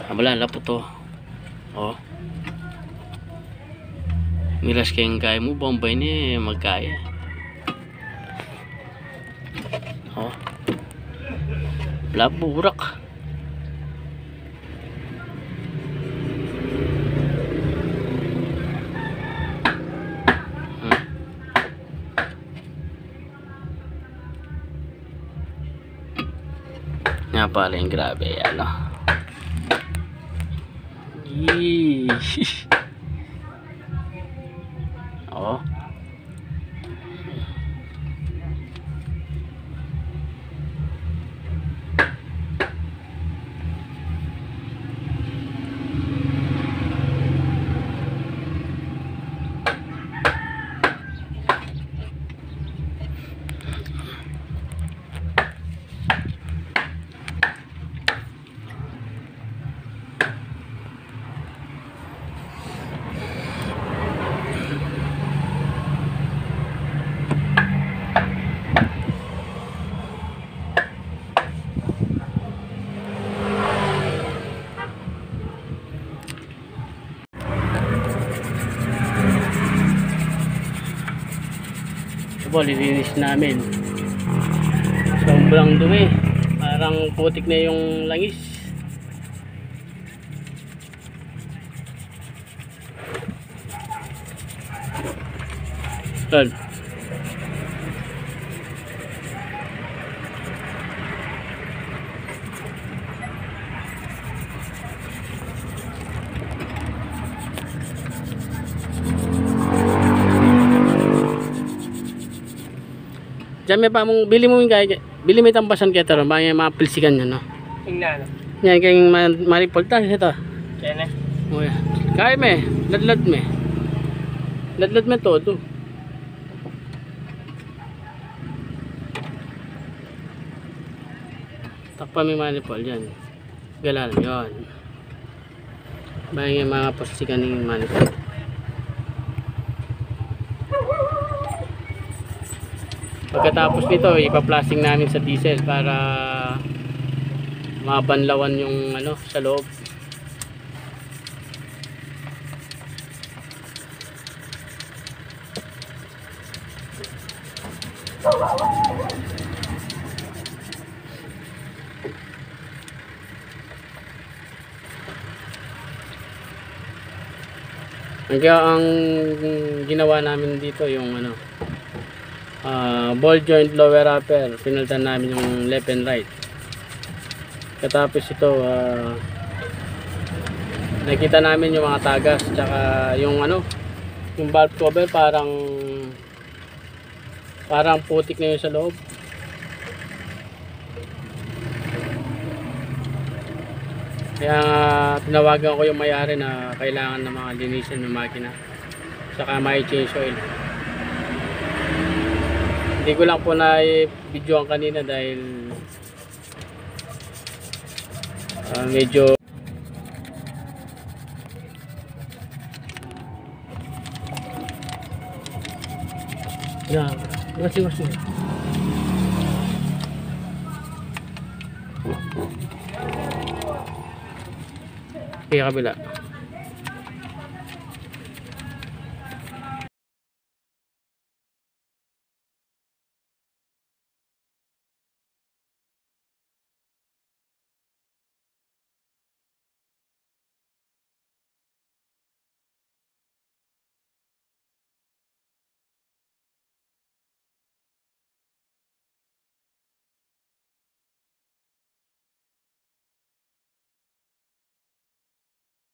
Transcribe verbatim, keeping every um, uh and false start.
Ah, wala na po to. Oh. Miras kayong kaya mo, bombay ni magkaya. Oh. Wala burak. Hmm. Nga pala yung grabe, ano. Yee. Oh. Po, lilinis namin. Sobrang dumi, parang putik na yung langis. Tol, diyan may pa mong bili mo yung kaya, bili mo itang basan kaya taro, mga mga pilsikan nyo, no? Tingnan. Yan kayong maripolta, ito. Yan eh. O yan. Kaya me, ladlad me. Ladlad me todo. Takpa may manipol, yan. Galan, yun. Bayan yung mga pilsikan ng manipol. Pagkatapos nito, ipa-plasting namin sa diesel para mabanlawan yung ano sa loob. Kaya ang ginawa namin dito yung ano, Uh, ball joint lower upper, pinalitan namin yung left and right. Katapos ito, uh, nakita namin yung mga tagas, tsaka yung ano, yung valve cover parang parang putik na yun sa loob. Kaya uh, tinawagan ko yung may-ari na kailangan ng mga linisin ng makina, tsaka may change oil. Hindi ko lang po na-videoan kanina dahil uh, medyo yan, wasi-wasi. Okay, kabila.